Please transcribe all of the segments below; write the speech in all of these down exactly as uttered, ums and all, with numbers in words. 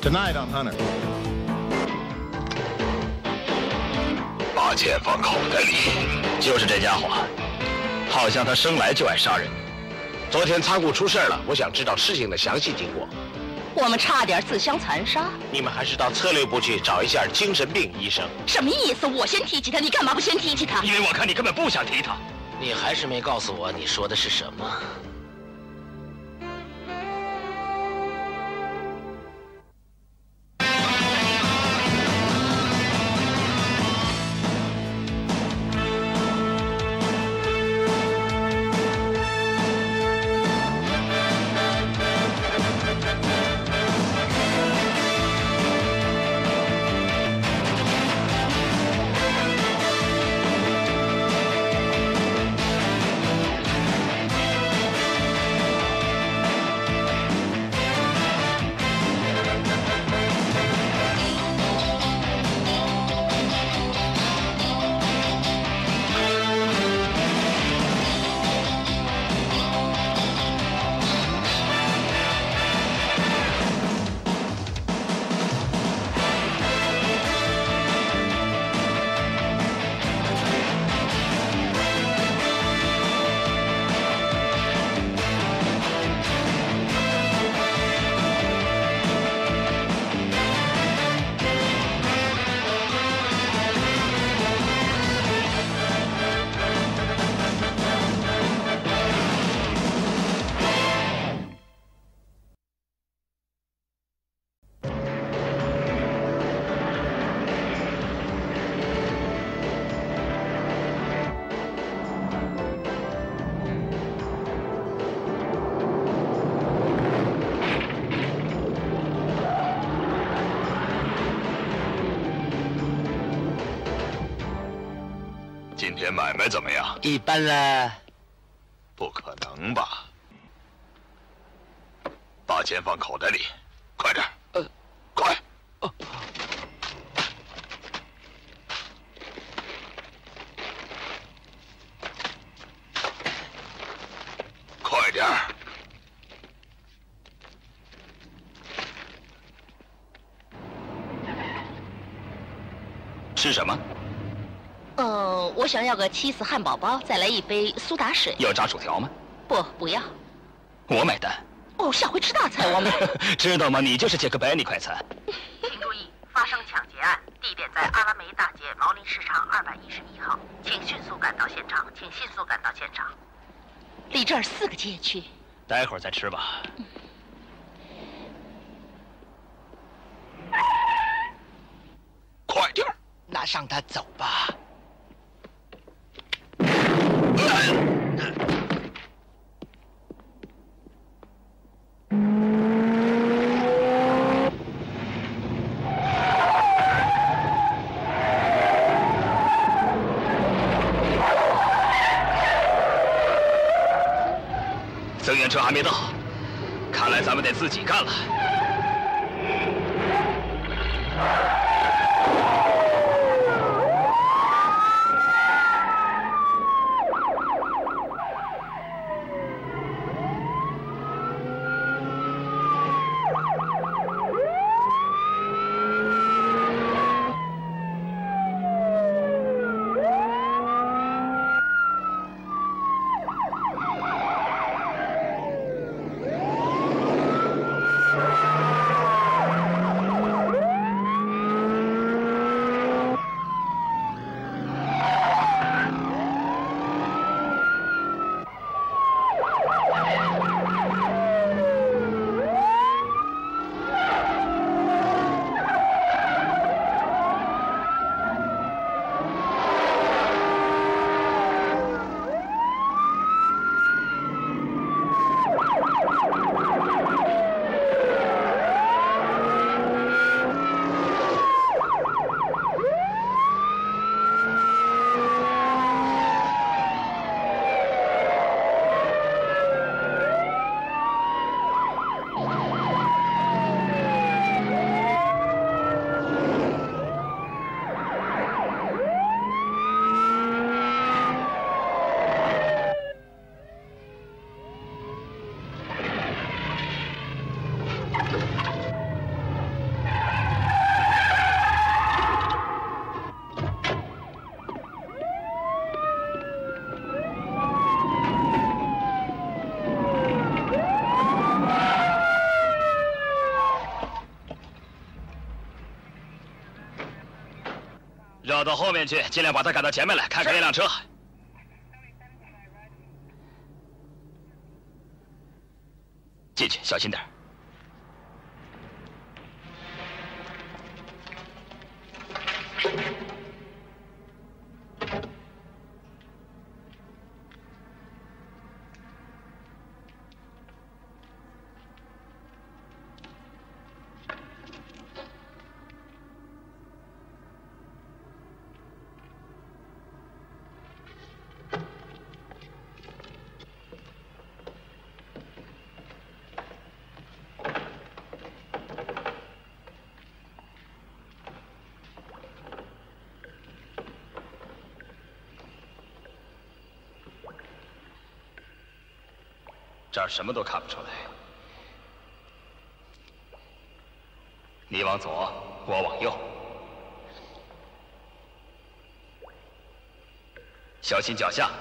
Tonight on Hunter. 把钱放口袋里，就是这家伙，好像他生来就爱杀人。 昨天仓库出事了，我想知道事情的详细经过。 我们差点自相残杀。 你们还是到策略部去找一下精神病医生。 什么意思？我先提起他，你干嘛不先提起他？ 因为我看你根本不想提他。 你还是没告诉我你说的是什么。 今天买卖怎么样？ 一般啦。 不可能吧？把钱放口袋里，快点！呃，快！哦、快点！吃什么？ 呃，我想要个起司汉堡包，再来一杯苏打水。 要炸薯条吗？ 不，不要。 我买单。 哦，下回吃大菜我买。 知道吗？你就是杰克白尼快餐。 请注意，发生抢劫案，地点在阿拉梅大街毛林市场二百一十一号，请迅速赶到现场，请迅速赶到现场。 离这儿四个街区。 待会儿再吃吧。嗯 快点儿， 那让他走吧。 增援车还没到，看来咱们得自己干了。 请绕到后面去，尽量把他赶到前面来，看看那辆车。进去，小心点。这儿什么都看不出来。你往左，我往右，小心脚下。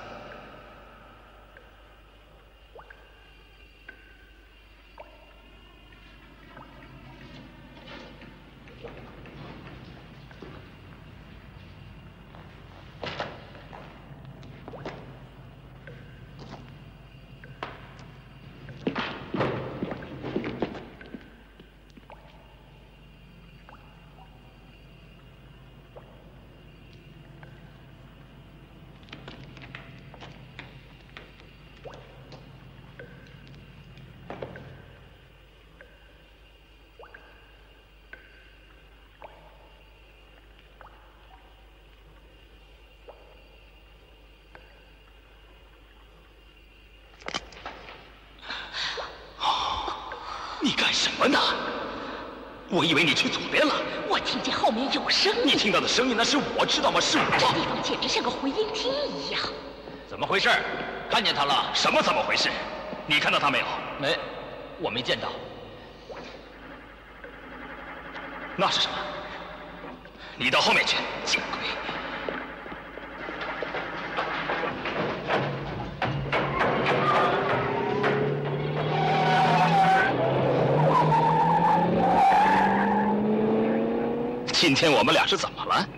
你干什么呢？我以为你去左边了。 我听见后面有声音。 你听到的声音那是我知道吗？是我。 这地方简直像个回音厅一样。 怎么回事？看见他了？什么怎么回事？你看到他没有？ 没，我没见到。 那是什么？你到后面去，见鬼！今天我们俩是怎么了？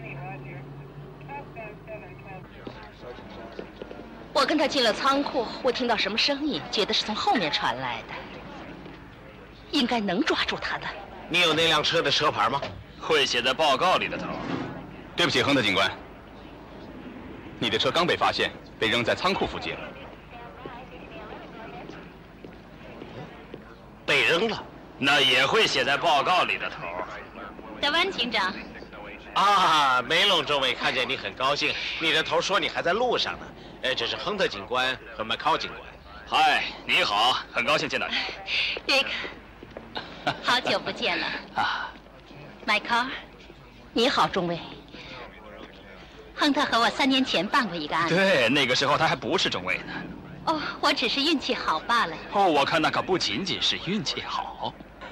我跟他进了仓库，我听到什么声音，觉得是从后面传来的，应该能抓住他的。 你有那辆车的车牌吗？ 会写在报告里的头。 对不起，亨特警官，你的车刚被发现，被扔在仓库附近了。 被扔了？ 那也会写在报告里的头。 德湾警长。 啊，梅隆中尉看见你很高兴，你的头说你还在路上呢。呃，这是亨特警官和麦考警官。 嗨，你好，很高兴见到你。 Dick，好久不见了。 啊， 麦考，你好，中尉。亨特和我三年前办过一个案子。 对，那个时候他还不是中尉呢。 哦，我只是运气好罢了。 哦，我看那可不仅仅是运气好。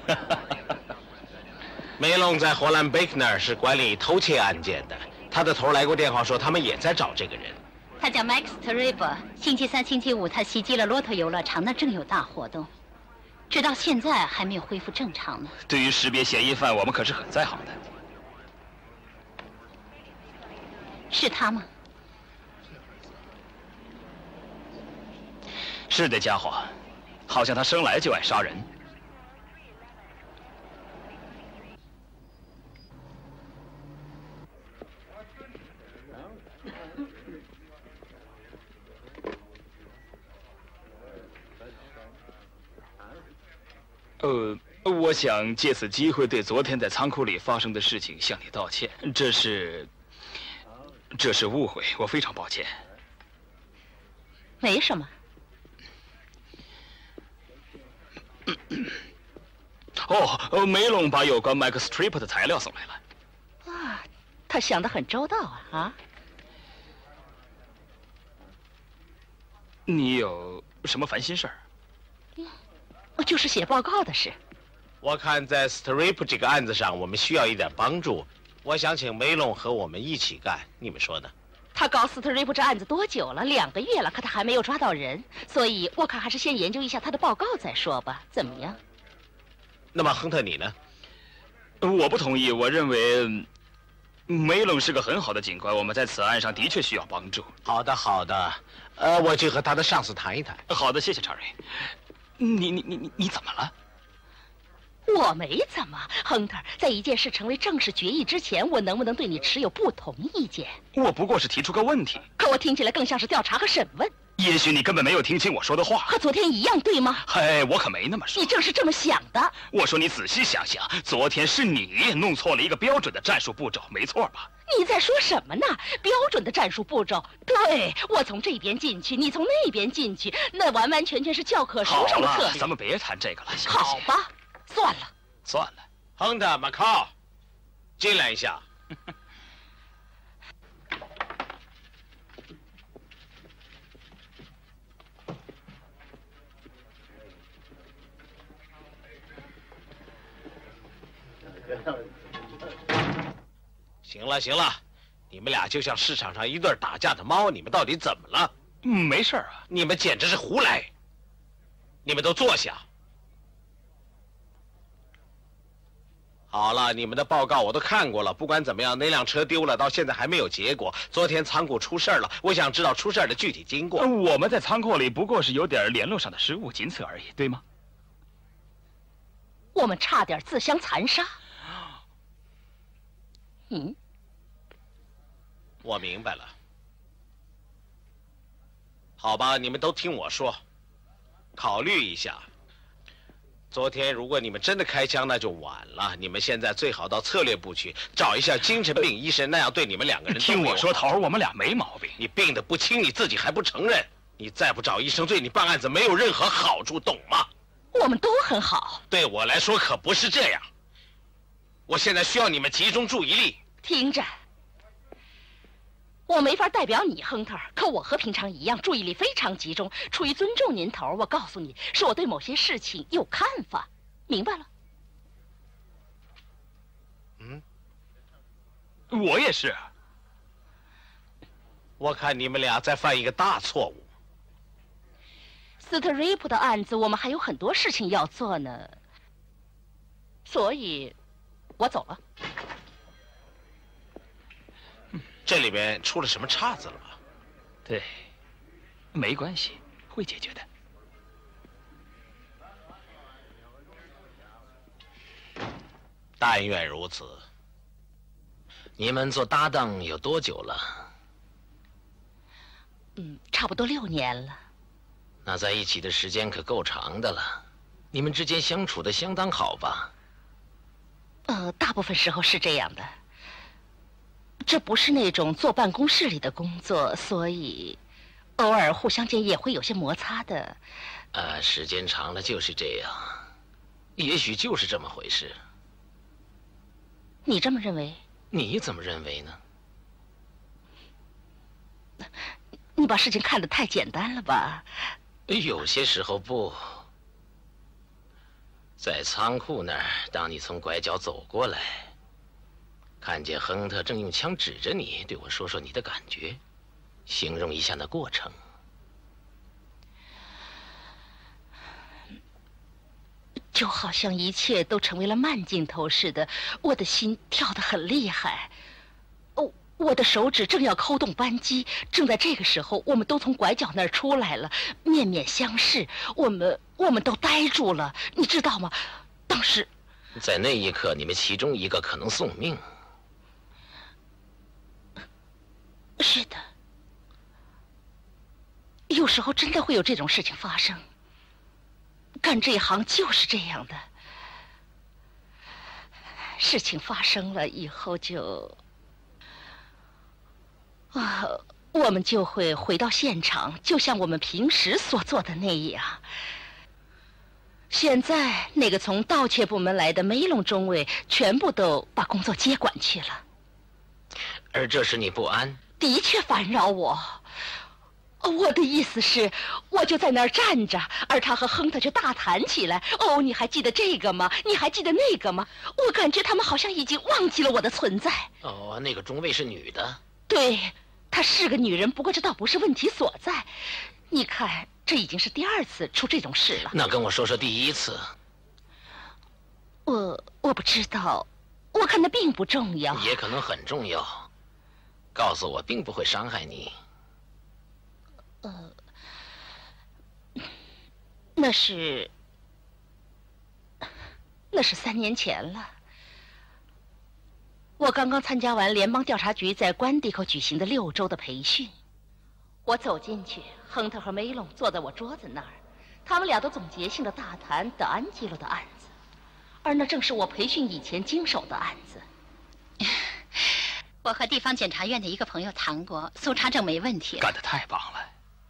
梅隆在荷兰贝克那儿是管理偷窃案件的，他的头来过电话说他们也在找这个人。 他叫 Max Terrible， 星期三、星期五他袭击了骆驼游乐场，那正有大活动，直到现在还没有恢复正常呢。 对于识别嫌疑犯，我们可是很在行的。 是他吗？ 是这家伙，好像他生来就爱杀人。呃，我想借此机会对昨天在仓库里发生的事情向你道歉。这是，这是误会，我非常抱歉。 没什么。 哦，梅隆把有关 Max Strip 的材料送来了。 啊，他想得很周到啊！啊， 你有什么烦心事儿？ 就是写报告的事。 我看在 Strip 这个案子上，我们需要一点帮助。我想请梅隆和我们一起干，你们说呢？ 他搞 Strip 这案子多久了？两个月了，可他还没有抓到人，所以我看还是先研究一下他的报告再说吧。怎么样？ 那么亨特你呢？ 我不同意，我认为梅隆是个很好的警官，我们在此案上的确需要帮助。 好的，好的，呃，我去和他的上司谈一谈。 好的，谢谢查瑞。你你你你你怎么了？ 我没怎么，亨特，在一件事成为正式决议之前，我能不能对你持有不同意见？ 我不过是提出个问题， 可我听起来更像是调查和审问。 也许你根本没有听清我说的话， 和昨天一样，对吗？ 嘿，我可没那么说。 你正是这么想的。 我说你仔细想想，昨天是你弄错了一个标准的战术步骤，没错吧？ 你在说什么呢？标准的战术步骤？对，我从这边进去，你从那边进去，那完完全全是教科书上的策略。 好了，咱们别谈这个了，行不行？好吧，算了， 算了。 亨特·马考，进来一下。行了行了，你们俩就像市场上一对打架的猫，你们到底怎么了？ 嗯，没事啊。 你们简直是胡来！你们都坐下。好了，你们的报告我都看过了。不管怎么样，那辆车丢了，到现在还没有结果。昨天仓库出事了，我想知道出事的具体经过。 我们在仓库里不过是有点联络上的失误，仅此而已，对吗？ 我们差点自相残杀。嗯， 我明白了。好吧，你们都听我说，考虑一下。昨天如果你们真的开枪，那就晚了。你们现在最好到策略部去找一下精神病医生，那样对你们两个人都听我说，头儿，我们俩没毛病。 你病得不轻，你自己还不承认。你再不找医生，对你办案子没有任何好处，懂吗？ 我们都很好。 对我来说可不是这样。我现在需要你们集中注意力。 听着，我没法代表你，亨特，可我和平常一样，注意力非常集中。出于尊重您头，我告诉你，是我对某些事情有看法，明白了？ 嗯， 我也是。 我看你们俩在犯一个大错误。 斯特瑞普的案子，我们还有很多事情要做呢，所以，我走了。 这里面出了什么岔子了吗？ 对，没关系，会解决的。 但愿如此。 你们做搭档有多久了？ 嗯，差不多六年了。 那在一起的时间可够长的了。你们之间相处的相当好吧？ 呃，大部分时候是这样的。这不是那种坐办公室里的工作，所以偶尔互相间也会有些摩擦的。 呃，时间长了就是这样，也许就是这么回事。 你这么认为？ 你怎么认为呢？ 你把事情看得太简单了吧？ 有些时候不。在仓库那儿，当你从拐角走过来，看见亨特正用枪指着你，对我说说你的感觉，形容一下那过程。 就好像一切都成为了慢镜头似的，我的心跳得很厉害。哦，我的手指正要扣动扳机，正在这个时候，我们都从拐角那儿出来了，面面相视，我们我们都呆住了，你知道吗？当时， 在那一刻，你们其中一个可能送命。 是的，有时候真的会有这种事情发生。干这一行就是这样的，事情发生了以后就，啊，我们就会回到现场，就像我们平时所做的那样。现在那个从盗窃部门来的梅隆中尉全部都把工作接管去了， 而这使你不安？ 的确烦扰我。我的意思是，我就在那儿站着，而他和亨特就大谈起来。哦，你还记得这个吗？你还记得那个吗？我感觉他们好像已经忘记了我的存在。 哦，那个中尉是女的？ 对，她是个女人，不过这倒不是问题所在。你看，这已经是第二次出这种事了。 那跟我说说第一次。 我我不知道， 我看那并不重要。 也可能很重要。告诉我，并不会伤害你。 呃，那是那是三年前了。我刚刚参加完联邦调查局在关迪口举行的六周的培训。我走进去，亨特和梅隆坐在我桌子那儿，他们俩都总结性的大谈德安基罗的案子，而那正是我培训以前经手的案子。 我和地方检察院的一个朋友谈过，搜查证没问题。 干得太棒了！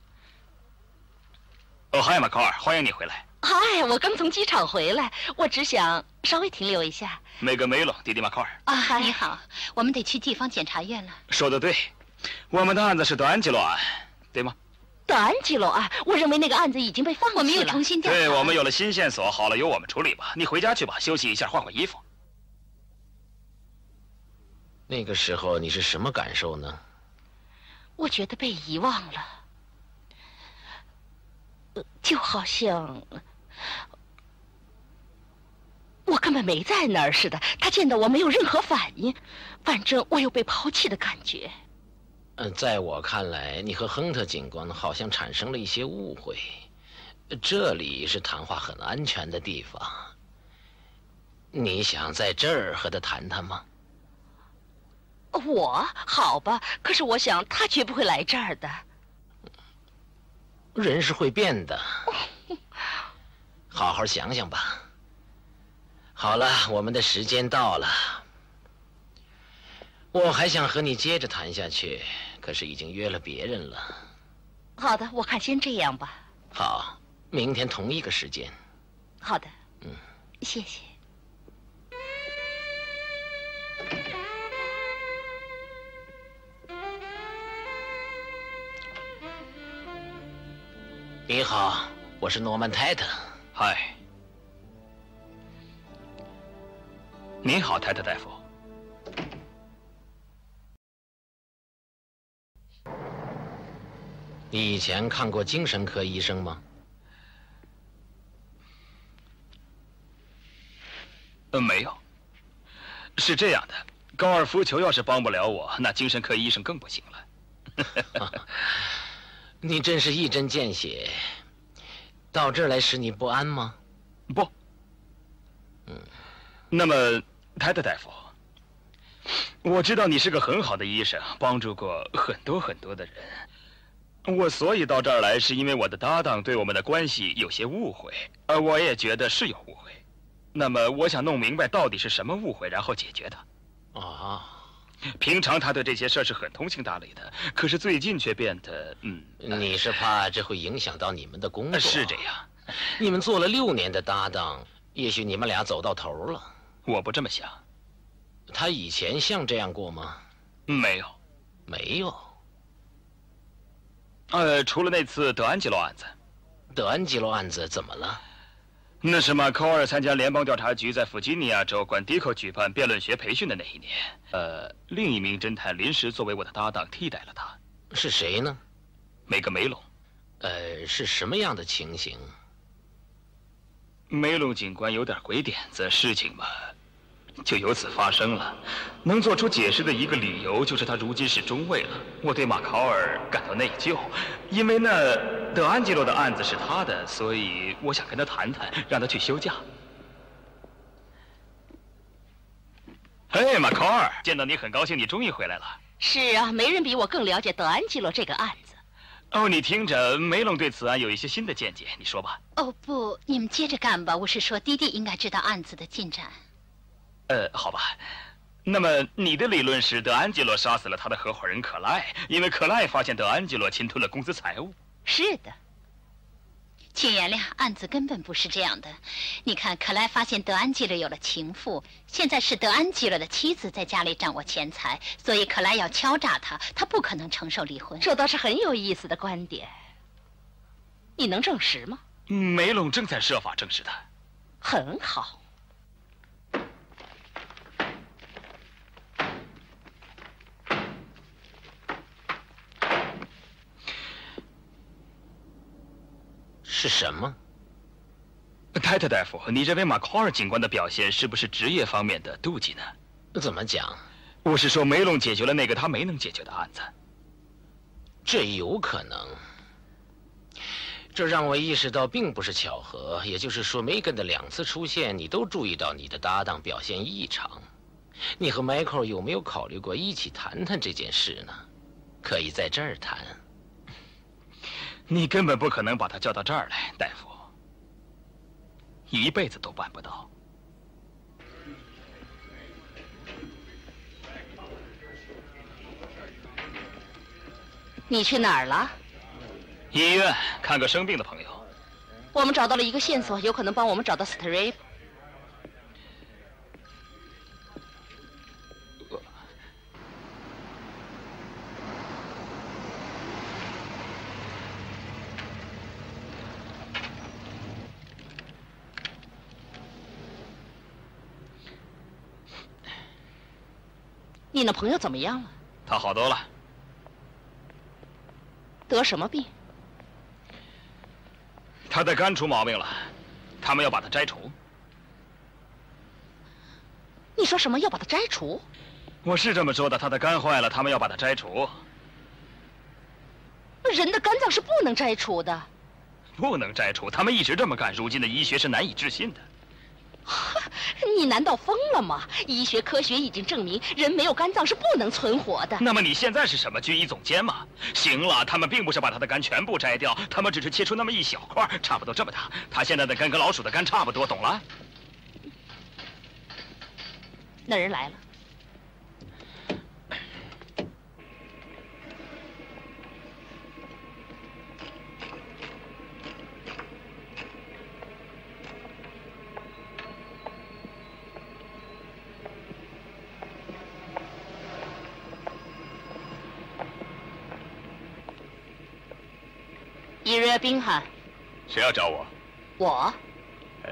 哦，嗨，马考尔，欢迎你回来。 嗨，我刚从机场回来，我只想稍微停留一下。 梅格梅隆，弟弟马考尔。 啊，嗨，你好，我们得去地方检察院了。 说得对，我们的案子是德安基罗案，对吗？ 德安基罗案，我认为那个案子已经被放弃了。 我们又重新调查。 对，我们有了新线索，好了，由我们处理吧。你回家去吧，休息一下，换换衣服。 那个时候你是什么感受呢？ 我觉得被遗忘了，呃，就好像我根本没在那儿似的。他见到我没有任何反应，反正我有被抛弃的感觉。 嗯，在我看来，你和亨特警官好像产生了一些误会。这里是谈话很安全的地方，你想在这儿和他谈谈吗？ 我好吧，可是我想他绝不会来这儿的。 人是会变的，好好想想吧。好了，我们的时间到了。我还想和你接着谈下去，可是已经约了别人了。 好的，我看先这样吧。 好，明天同一个时间。 好的， 嗯， 谢谢。 你好，我是诺曼泰特。 嗨，你好，泰特大夫。 你以前看过精神科医生吗？ 呃，没有。是这样的，高尔夫球要是帮不了我，那精神科医生更不行了。 你真是一针见血。到这儿来使你不安吗？ 不。 嗯。 那么，泰特大夫，我知道你是个很好的医生，帮助过很多很多的人。我所以到这儿来，是因为我的搭档对我们的关系有些误会，而我也觉得是有误会。那么，我想弄明白到底是什么误会，然后解决它。 啊。 平常他对这些事儿是很通情达理的，可是最近却变得……嗯， 你是怕这会影响到你们的工作？ 是这样。 你们做了六年的搭档，也许你们俩走到头了。 我不这么想。 他以前像这样过吗？ 没有。 没有。 呃，除了那次德安基罗案子。 德安基罗案子怎么了？ 那是马考尔参加联邦调查局在弗吉尼亚州管迪口举办辩论学培训的那一年。呃，另一名侦探临时作为我的搭档替代了他。 是谁呢？ 梅格梅隆。 呃，是什么样的情形？ 梅隆警官有点鬼点子，事情嘛，就由此发生了。能做出解释的一个理由就是他如今是中尉了。我对马考尔感到内疚，因为那德安基罗的案子是他的，所以我想跟他谈谈，让他去休假。嘿，马考尔，见到你很高兴，你终于回来了。 是啊，没人比我更了解德安基罗这个案子。 哦，你听着，梅隆对此案有一些新的见解，你说吧。 哦不，你们接着干吧。我是说，弟弟应该知道案子的进展。 呃，好吧。那么你的理论是德安基罗杀死了他的合伙人可赖，因为可赖发现德安基罗侵吞了公司财物。 是的。 请原谅，案子根本不是这样的。你看，可莱发现德安基罗有了情妇，现在是德安基罗的妻子在家里掌握钱财，所以可莱要敲诈他，他不可能承受离婚。 这倒是很有意思的观点。你能证实吗？ 梅隆正在设法证实他。 很好。 是什么？ 泰特大夫，你认为马考尔警官的表现是不是职业方面的妒忌呢？ 怎么讲？ 我是说，梅隆解决了那个他没能解决的案子。 这有可能。这让我意识到，并不是巧合。也就是说，梅根的两次出现，你都注意到你的搭档表现异常。你和迈克尔有没有考虑过一起谈谈这件事呢？可以在这儿谈。 你根本不可能把他叫到这儿来，大夫。一辈子都办不到。 你去哪儿了？ 医院看个生病的朋友。 我们找到了一个线索，有可能帮我们找到斯特瑞。你那朋友怎么样了？ 他好多了。 得什么病？ 他的肝出毛病了，他们要把它摘除。 你说什么？要把它摘除？ 我是这么说的，他的肝坏了，他们要把它摘除。 人的肝脏是不能摘除的。 不能摘除，他们一直这么干。如今的医学是难以置信的。 你难道疯了吗？医学科学已经证明，人没有肝脏是不能存活的。 那么你现在是什么军医总监吗？行了，他们并不是把他的肝全部摘掉，他们只是切出那么一小块，差不多这么大。他现在的肝跟老鼠的肝差不多，懂了？ 那人来了。伊瑞宾汉， 谁要找我？ 我。 哎，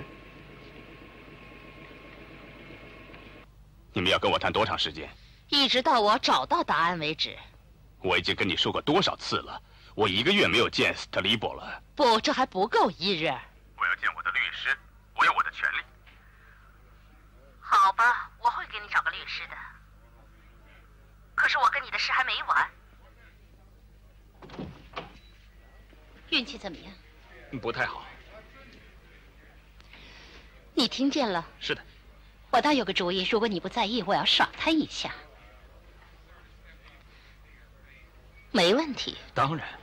你们要跟我谈多长时间？ 一直到我找到答案为止。 我已经跟你说过多少次了，我一个月没有见斯特利伯了。 不，这还不够，伊瑞。 我要见我的律师，我有我的权利。 好吧，我会给你找个律师的。可是我跟你的事还没完。 运气怎么样？ 不太好。 你听见了？ 是的。 我倒有个主意，如果你不在意，我要耍他一下。 没问题。 当然。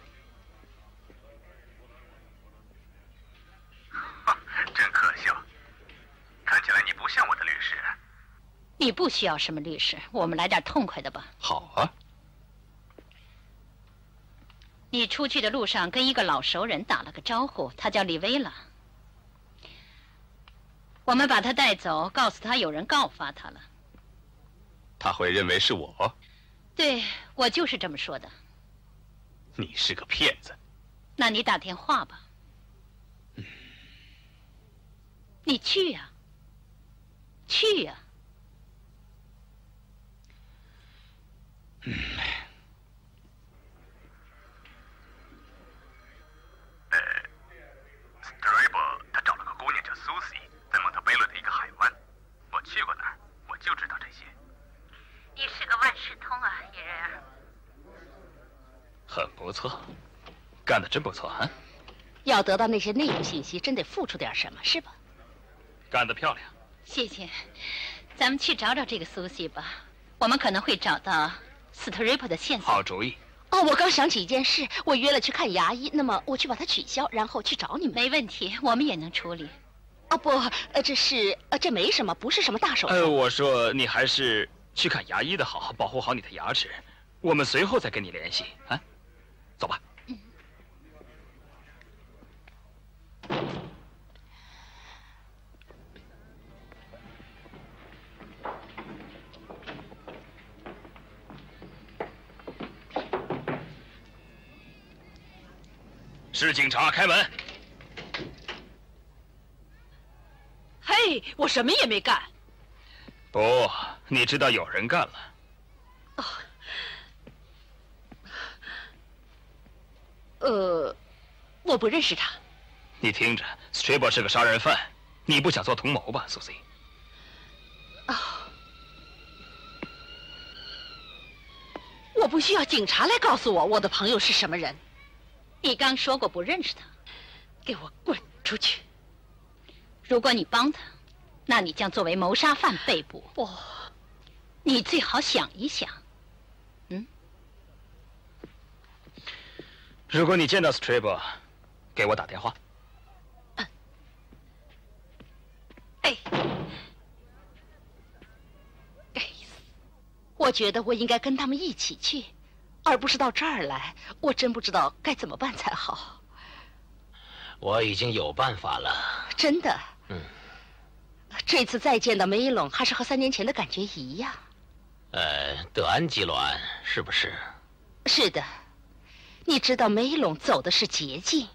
真可笑，看起来你不像我的律师。 你不需要什么律师，我们来点痛快的吧。 好啊。 你出去的路上跟一个老熟人打了个招呼，他叫利维拉。我们把他带走，告诉他有人告发他了。 他会认为是我？ 对，我就是这么说的。 你是个骗子。 那你打电话吧。 嗯、 你去呀、啊，去呀、啊。 嗯。 去过哪儿，我就知道这些。你是个万事通啊，野人儿。 很不错，干得真不错啊！ 要得到那些内部信息，真得付出点什么，是吧？ 干得漂亮。 谢谢。咱们去找找这个苏西吧，我们可能会找到斯特瑞普的线索。 好主意。 哦，我刚想起一件事，我约了去看牙医，那么我去把它取消，然后去找你们。 没问题，我们也能处理。 哦不，呃，这是呃，这没什么，不是什么大手术。 呃，我说你还是去看牙医的好，保护好你的牙齿。我们随后再跟你联系啊，走吧。 嗯。 是警察，开门。 嘿，我什么也没干。 不，你知道有人干了。 哦，呃，我不认识他。 你听着 ，Strabo 是个杀人犯，你不想做同谋吧，苏西？ 哦， 我不需要警察来告诉我我的朋友是什么人。 你刚说过不认识他， 给我滚出去！ 如果你帮他，那你将作为谋杀犯被捕。 我， 你最好想一想。嗯， 如果你见到 Strabo， 给我打电话。 哎，该死！我觉得我应该跟他们一起去，而不是到这儿来。我真不知道该怎么办才好。 我已经有办法了。 真的？ 嗯。 这次再见到梅隆，还是和三年前的感觉一样。 呃，德安吉罗案是不是？ 是的。你知道梅隆走的是捷径。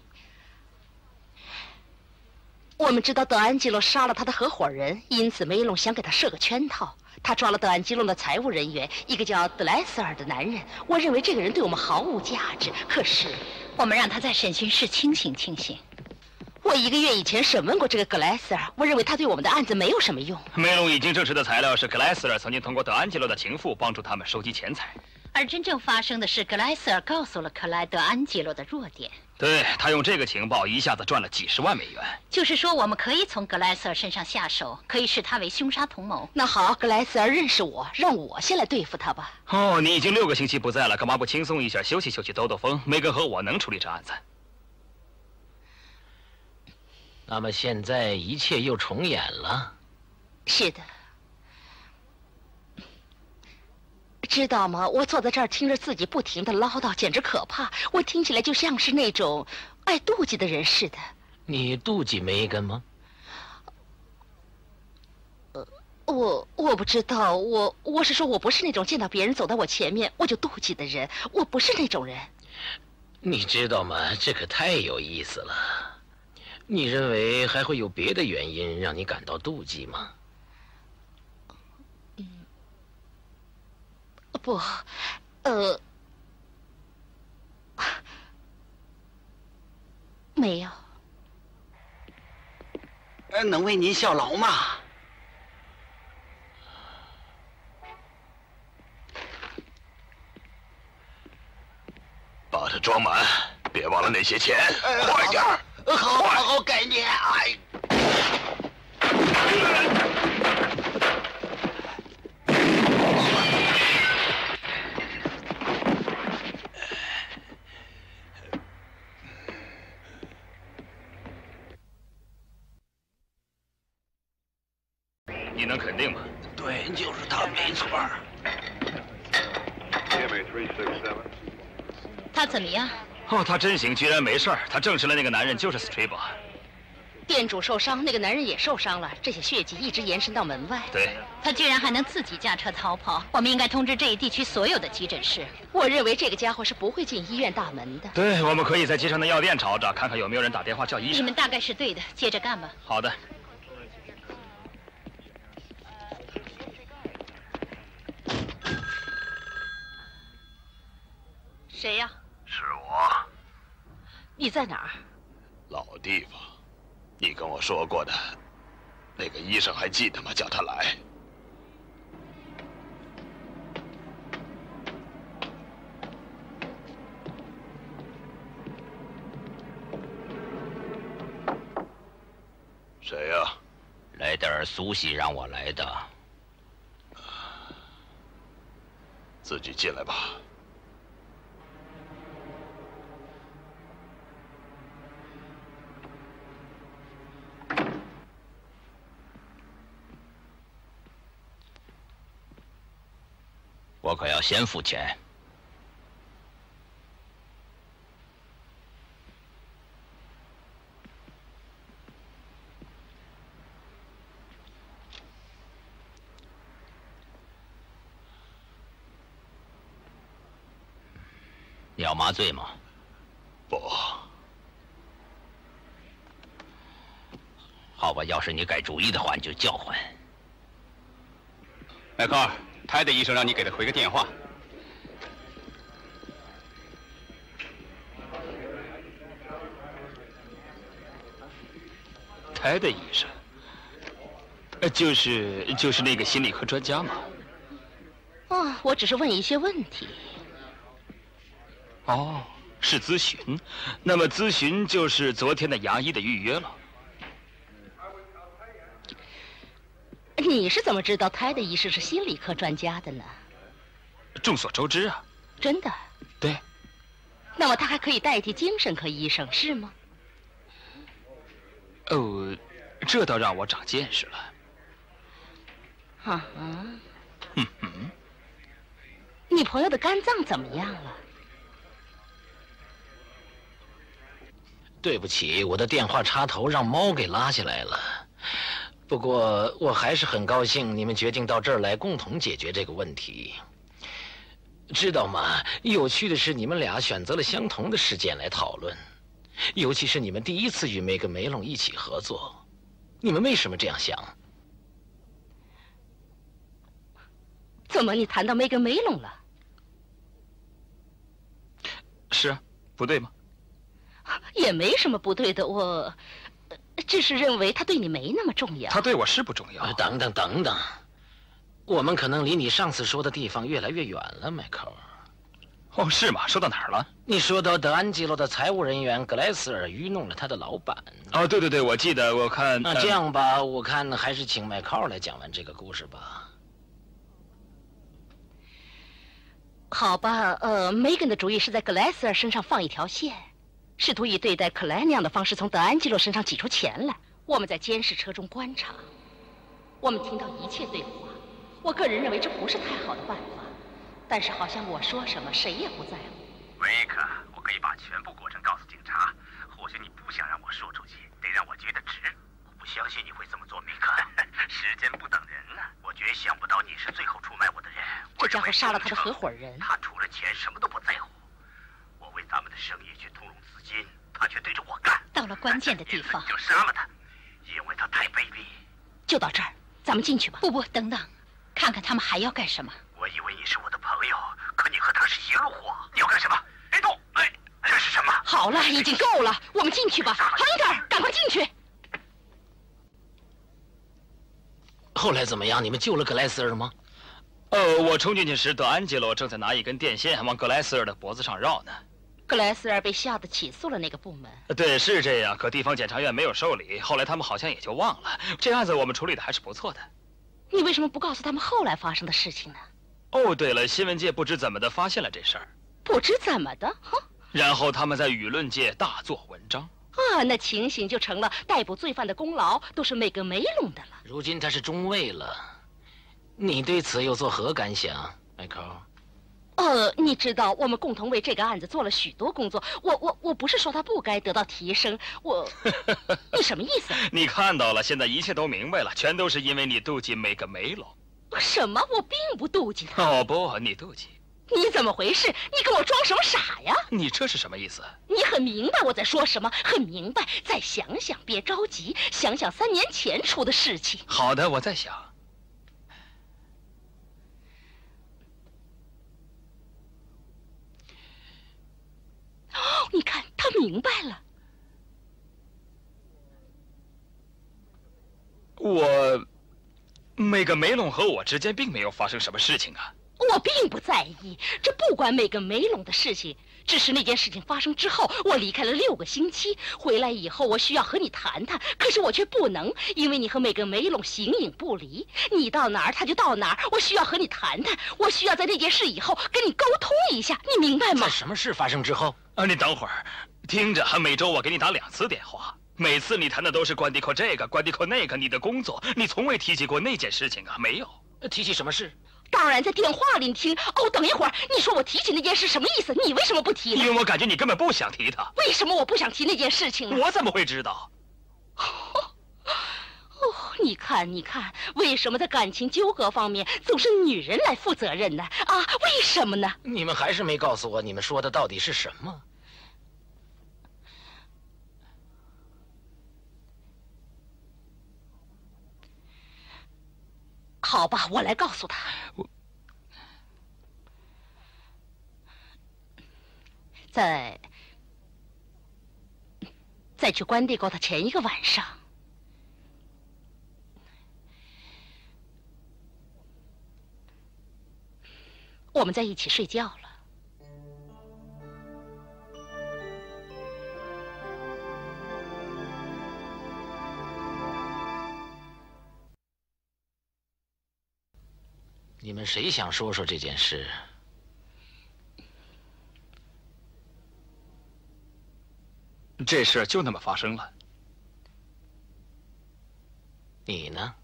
我们知道德安吉罗杀了他的合伙人，因此梅隆想给他设个圈套。他抓了德安吉罗的财务人员，一个叫德莱瑟尔的男人。我认为这个人对我们毫无价值，可是我们让他在审讯室清醒清醒。 我一个月以前审问过这个格莱瑟尔，我认为他对我们的案子没有什么用。 梅隆已经证实的材料是格莱瑟尔曾经通过德安吉罗的情妇帮助他们收集钱财， 而真正发生的是格莱瑟尔告诉了克莱德安吉罗的弱点。 对，他用这个情报一下子赚了几十万美元。 就是说，我们可以从格莱瑟尔身上下手，可以视他为凶杀同谋。 那好，格莱瑟尔认识我，让我先来对付他吧。 哦，你已经六个星期不在了，干嘛不轻松一下，休息休息，兜兜风？梅根和我能处理这案子。 那么现在一切又重演了。 是的。知道吗？我坐在这儿听着自己不停的唠叨，简直可怕。我听起来就像是那种爱妒忌的人似的。 你妒忌梅根吗？ 呃，我我不知道，我我是说我不是那种见到别人走到我前面我就妒忌的人，我不是那种人。 你知道吗？这可太有意思了。你认为还会有别的原因让你感到妒忌吗？ 不，呃，没有。 呃，能为您效劳吗？ 把它装满，别忘了那些钱， 呃、 快点儿！ 好，好，好，改念。哎。 你能肯定吗？ 对，就是他，没错。 他怎么样？ 哦，他真行，居然没事儿。他证实了那个男人就是 Strabo。 店主受伤，那个男人也受伤了，这些血迹一直延伸到门外。 对。 他居然还能自己驾车逃跑，我们应该通知这一地区所有的急诊室。 我认为这个家伙是不会进医院大门的。 对，我们可以在街上的药店找找，看看有没有人打电话叫医生。 你们大概是对的，接着干吧。 好的。 谁呀？ 是我。 你在哪儿？ 老地方，你跟我说过的，那个医生还记得吗？叫他来。谁呀？ 莱德尔苏西让我来的。 自己进来吧。 我可要先付钱。你要麻醉吗？ 不。 好吧，要是你改主意的话，你就叫唤。 迈克尔。泰德医生让你给他回个电话。 泰德医生，呃，就是就是那个心理科专家嘛。 哦，我只是问一些问题。 哦，是咨询。那么咨询就是昨天的牙医的预约了。 你是怎么知道泰的医生是心理科专家的呢？ 众所周知啊。 真的？ 对。 那么他还可以代替精神科医生，是吗？ 哦，这倒让我长见识了。 啊， 嗯嗯。 你朋友的肝脏怎么样了？ 对不起，我的电话插头让猫给拉下来了。不过我还是很高兴你们决定到这儿来共同解决这个问题。知道吗？有趣的是，你们俩选择了相同的事件来讨论，尤其是你们第一次与梅格梅隆一起合作。你们为什么这样想？ 怎么你谈到梅格梅隆了？ 是啊，不对吗？ 也没什么不对的，我只是认为他对你没那么重要。 他对我是不重要。 等等等等，我们可能离你上次说的地方越来越远了，迈克尔。 哦，是吗？说到哪儿了？ 你说到德安吉罗的财务人员格莱斯尔愚弄了他的老板。 哦，对对对，我记得，我看。 那、呃、这样吧，我看还是请迈克尔来讲完这个故事吧。 好吧，呃，梅根的主意是在格莱斯尔身上放一条线，试图以对待克莱那样的方式从德安吉罗身上挤出钱来。我们在监视车中观察，我们听到一切对话。我个人认为这不是太好的办法，但是好像我说什么谁也不在乎。 维克，我可以把全部过程告诉警察，或许你不想让我说出去，得让我觉得值。我不相信你会这么做，梅克。时间不等人呢、啊，我绝想不到你是最后出卖我的人。 这家伙杀了他的合伙人， 他除了钱什么都不在乎。我为咱们的生意去通融资金，他却对着我干。 到了关键的地方， 就杀了他，因为他太卑鄙。 就到这儿，咱们进去吧。 不不，等等，看看他们还要干什么。 我以为你是我的朋友，可你和他是一路货。你要干什么？别动！哎，这是什么？ 好了，已经够了，我们进去吧。亨特，赶快进去。 后来怎么样？你们救了格莱斯尔吗？ 呃，我冲进去时，德安吉罗正在拿一根电线往格莱斯尔的脖子上绕呢。 格莱斯尔被吓得起诉了那个部门。 对，是这样。可地方检察院没有受理，后来他们好像也就忘了。这案子我们处理的还是不错的。 你为什么不告诉他们后来发生的事情呢？ 哦，对了，新闻界不知怎么的发现了这事儿。 不知怎么的，哼。 然后他们在舆论界大做文章。 啊，那情形就成了逮捕罪犯的功劳都是梅格梅隆的了。 如今他是中尉了，你对此又作何感想，迈克尔？ 呃，你知道我们共同为这个案子做了许多工作。我我我不是说他不该得到提升，我，你什么意思？ 你看到了，现在一切都明白了，全都是因为你妒忌梅格梅隆。 什么？我并不妒忌他。 哦不，你妒忌。 你怎么回事？你跟我装什么傻呀？ 你这是什么意思？ 你很明白我在说什么，很明白。再想想，别着急，想想三年前出的事情。 好的，我在想。 哦，你看，他明白了。 我，梅格梅隆和我之间并没有发生什么事情啊。 我并不在意，这不关梅格梅隆的事情。只是那件事情发生之后，我离开了六个星期，回来以后我需要和你谈谈，可是我却不能，因为你和梅格梅隆形影不离，你到哪儿他就到哪儿。我需要和你谈谈，我需要在那件事以后跟你沟通一下，你明白吗？ 在什么事发生之后？ 啊，你等会儿，听着，每周我给你打两次电话，每次你谈的都是关迪克这个，关迪克那个，你的工作，你从未提起过那件事情啊，没有。 提起什么事？ 当然在电话里听。哦，等一会儿，你说我提起那件事什么意思？你为什么不提呢？ 因为我感觉你根本不想提它。 为什么我不想提那件事情呢？ 我怎么会知道？ 哦，你看，你看，为什么在感情纠葛方面总是女人来负责任呢？啊，为什么呢？ 你们还是没告诉我，你们说的到底是什么？ 好吧，我来告诉他。 我在在去关帝沟的前一个晚上，我们在一起睡觉了。 你们谁想说说这件事？ 这事就那么发生了。 你呢？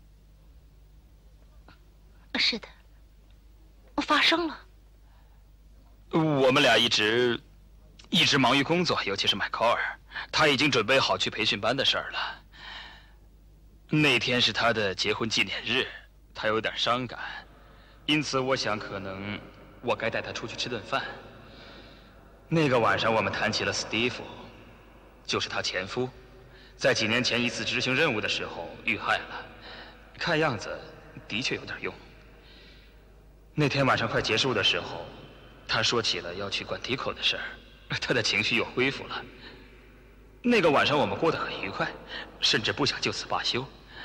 是的，发生了。 我们俩一直一直忙于工作，尤其是麦考尔，他已经准备好去培训班的事儿了。那天是他的结婚纪念日，他有点伤感，因此我想可能我该带他出去吃顿饭。那个晚上我们谈起了史蒂夫，就是他前夫，在几年前一次执行任务的时候遇害了，看样子的确有点用。那天晚上快结束的时候，他说起了要去管迪口的事儿，他的情绪又恢复了。那个晚上我们过得很愉快，甚至不想就此罢休。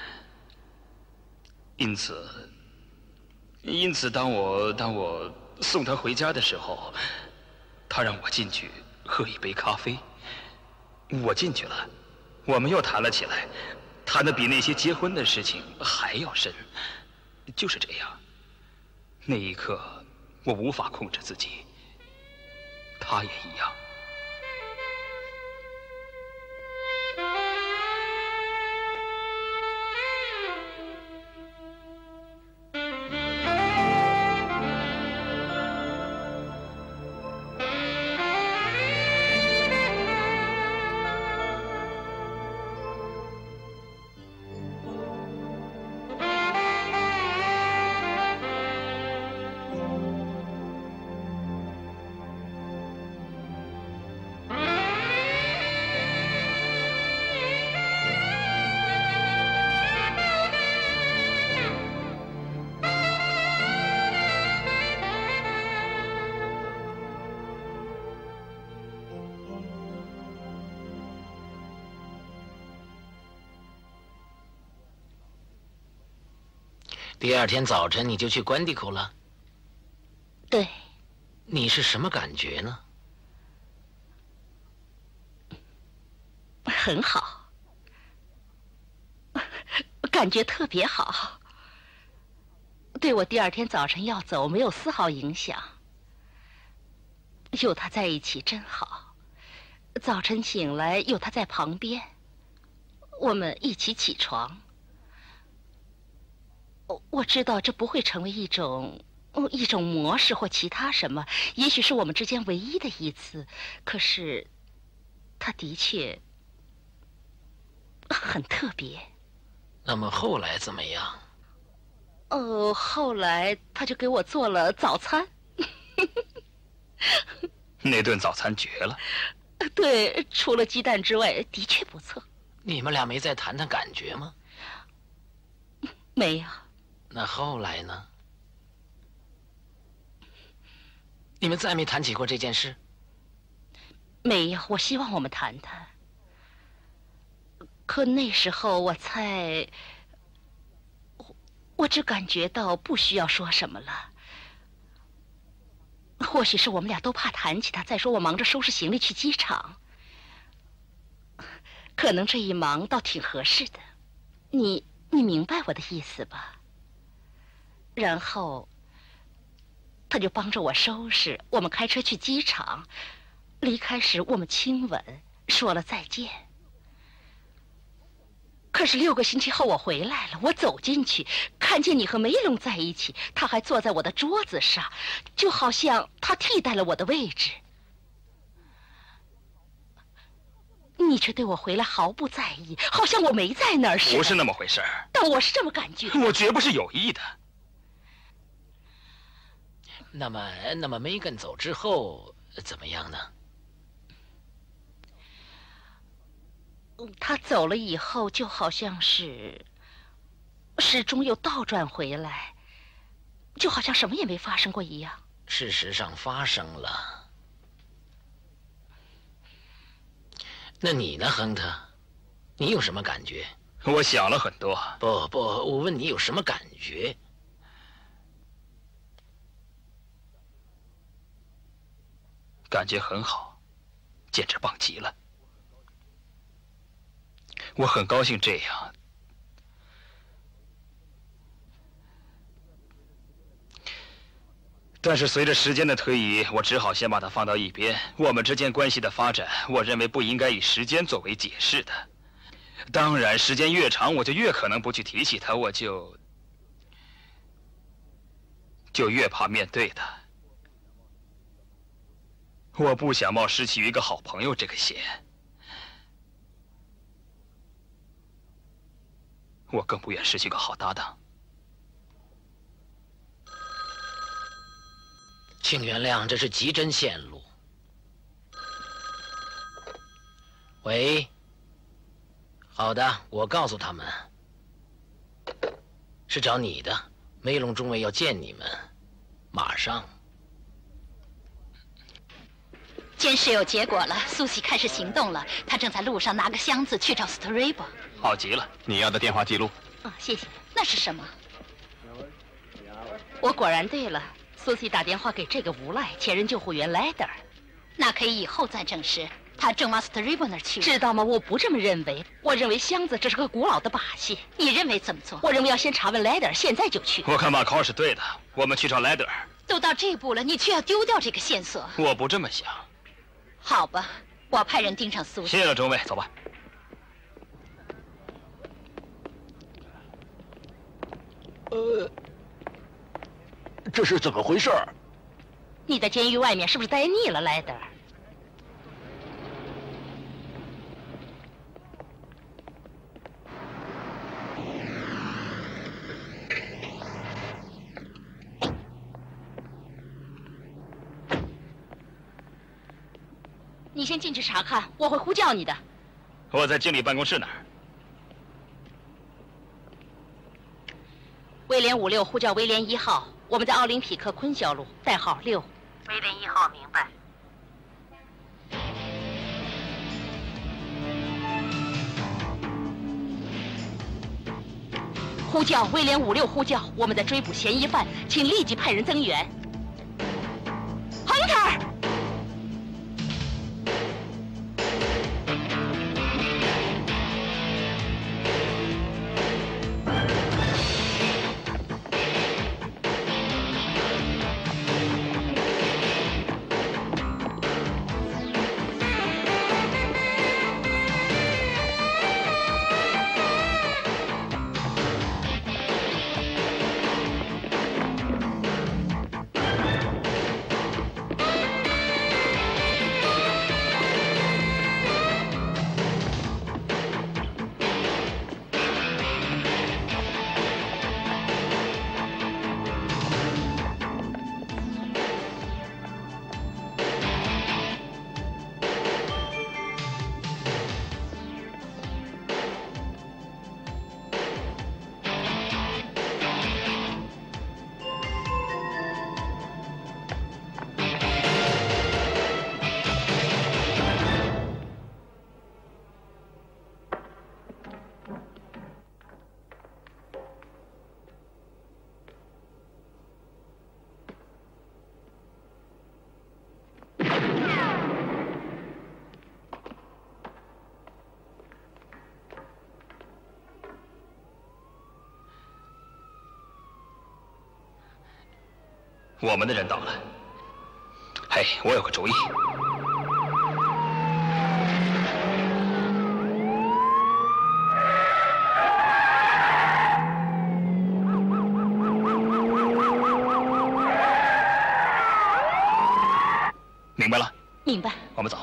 因此，因此当我当我送他回家的时候，他让我进去喝一杯咖啡。我进去了，我们又谈了起来，谈得比那些结婚的事情还要深。就是这样，那一刻我无法控制自己，他也一样。 第二天早晨你就去关迪口了？ 对。 你是什么感觉呢？ 很好，感觉特别好，对我第二天早晨要走没有丝毫影响。有他在一起真好，早晨醒来有他在旁边，我们一起起床。我知道这不会成为一种一种模式或其他什么，也许是我们之间唯一的一次，可是他的确很特别。 那么后来怎么样？ 哦，后来他就给我做了早餐。 那顿早餐绝了。 对，除了鸡蛋之外，的确不错。 你们俩没再谈谈感觉吗？ 没有。 那后来呢？你们再没谈起过这件事？ 没有，我希望我们谈谈。可那时候我才，我我只感觉到不需要说什么了。或许是我们俩都怕谈起他，再说我忙着收拾行李去机场，可能这一忙倒挺合适的。你你明白我的意思吧？然后他就帮着我收拾，我们开车去机场，离开时我们亲吻，说了再见。可是六个星期后我回来了，我走进去，看见你和梅隆在一起，他还坐在我的桌子上，就好像他替代了我的位置。你却对我回来毫不在意，好像我没在那儿似的。 不是那么回事儿。 但我是这么感觉。 我绝不是有意的。 那么，那么梅根走之后怎么样呢？ 他走了以后，就好像是始终又倒转回来，就好像什么也没发生过一样。 事实上发生了。那你呢，亨特？你有什么感觉？ 我想了很多。 不不，我问你有什么感觉？ 感觉很好，简直棒极了。我很高兴这样。 但是随着时间的推移，我只好先把它放到一边。我们之间关系的发展，我认为不应该以时间作为解释的。当然，时间越长，我就越可能不去提起它，我就就越怕面对它。我不想冒失去一个好朋友这个险，我更不愿失去个好搭档。 请原谅，这是急诊线路。喂，好的，我告诉他们，是找你的，梅隆中尉要见你们，马上。 监视有结果了，苏西开始行动了，她正在路上拿个箱子去找斯特瑞伯。 好极了， 你要的电话记录。 啊，谢谢。 那是什么？ 我果然对了。苏西打电话给这个无赖前任救护员莱德尔， 那可以以后再证实。他正往斯特瑞伯那儿去， 知道吗？我不这么认为。我认为箱子这是个古老的把戏。 你认为怎么做？ 我认为要先查问莱德尔，现在就去。 我看马考是对的，我们去找莱德尔。 都到这步了，你却要丢掉这个线索？ 我不这么想。 好吧，我派人盯上苏西。 谢了，中尉，走吧。 呃。这是怎么回事？ 你在监狱外面是不是待腻了，莱德尔？你先进去查看，我会呼叫你的。 我在经理办公室那儿。 威廉五六呼叫威廉一号。我们在奥林匹克昆肖路，代号六。 威廉一号，明白。 呼叫威廉五六呼叫，我们在追捕嫌疑犯，请立即派人增援。亨特尔。 我们的人到了。嘿，我有个主意。明白了。 明白。 我们走。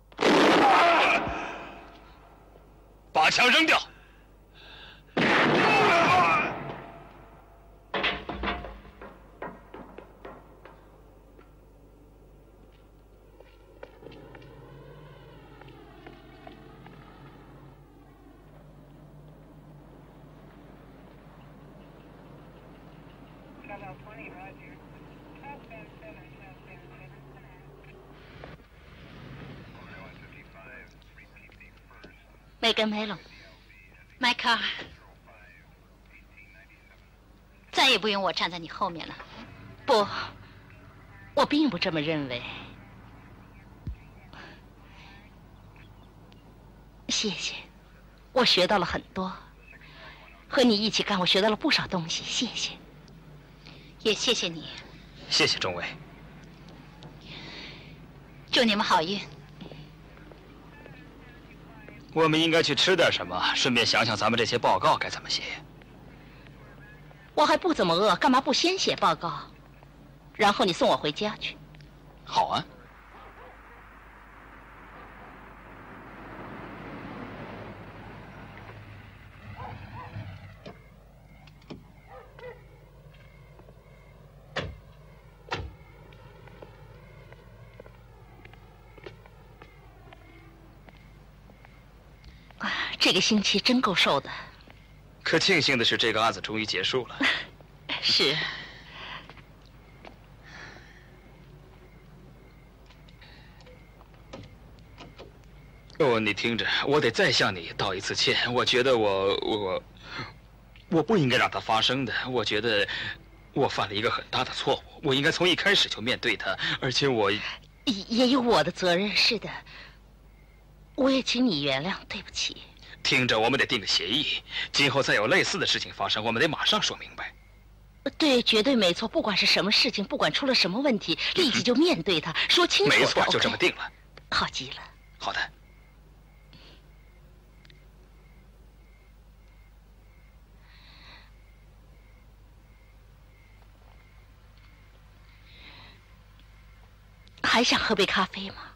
把枪扔掉！ 梅根梅隆， 迈克尔，再也不用我站在你后面了。 不，我并不这么认为。谢谢，我学到了很多。和你一起干，我学到了不少东西。谢谢， 也谢谢你。 谢谢中尉。 祝你们好运。 我们应该去吃点什么，顺便想想咱们这些报告该怎么写。 我还不怎么饿，干嘛不先写报告，然后你送我回家去？ 好啊。 这个星期真够受的。 可庆幸的是，这个案子终于结束了。 是。 哦，你听着，我得再向你道一次歉。我觉得我我我不应该让它发生的。我觉得我犯了一个很大的错误，我应该从一开始就面对它，而且我也也有我的责任。是的，我也请你原谅，对不起。 听着，我们得定个协议，今后再有类似的事情发生，我们得马上说明白。 对，绝对没错。不管是什么事情，不管出了什么问题，立即就面对它，说清楚。 没错，就 OK 这么定了。 好极了。 好的。 还想喝杯咖啡吗？